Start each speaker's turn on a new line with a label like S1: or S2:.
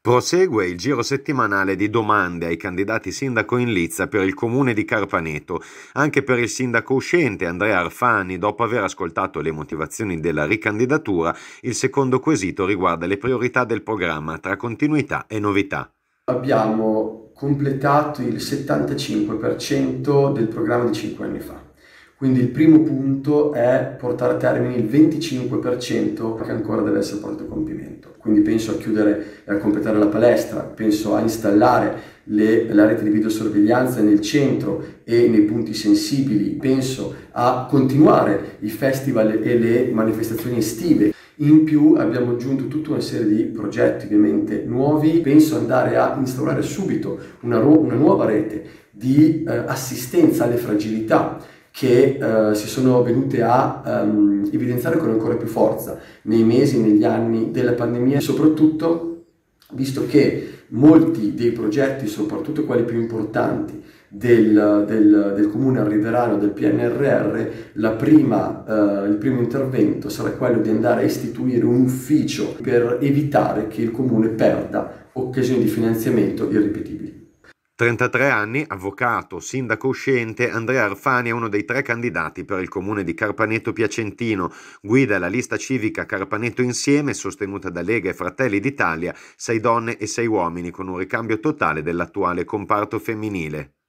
S1: Prosegue il giro settimanale di domande ai candidati sindaco in lizza per il comune di Carpaneto. Anche per il sindaco uscente Andrea Arfani, dopo aver ascoltato le motivazioni della ricandidatura, il secondo quesito riguarda le priorità del programma tra continuità e novità.
S2: Abbiamo completato il 75% del programma di 5 anni fa. Quindi il primo punto è portare a termine il 25% che ancora deve essere portato a compimento. Quindi penso a chiudere e a completare la palestra, penso a installare la rete di videosorveglianza nel centro e nei punti sensibili, penso a continuare i festival e le manifestazioni estive. In più abbiamo aggiunto tutta una serie di progetti ovviamente nuovi, penso andare a instaurare subito una nuova rete di assistenza alle fragilità che si sono venute a evidenziare con ancora più forza nei mesi e negli anni della pandemia, e soprattutto visto che molti dei progetti, soprattutto quelli più importanti del comune arriveranno del PNRR, il primo intervento sarà quello di andare a istituire un ufficio per evitare che il comune perda occasioni di finanziamento irripetibili.
S1: 33 anni, avvocato, sindaco uscente, Andrea Arfani è uno dei 3 candidati per il comune di Carpaneto Piacentino. Guida la lista civica Carpaneto Insieme, sostenuta da Lega e Fratelli d'Italia, 6 donne e 6 uomini, con un ricambio totale dell'attuale comparto femminile.